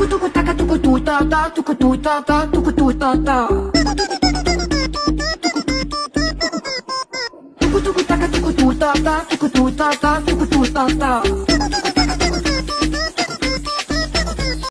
tuku taka tuku tu ta ta tuku tu ta ta tuku tu ta ta. Tuku tuku taka tuku tu ta ta tuku tu ta ta tuku tu ta ta.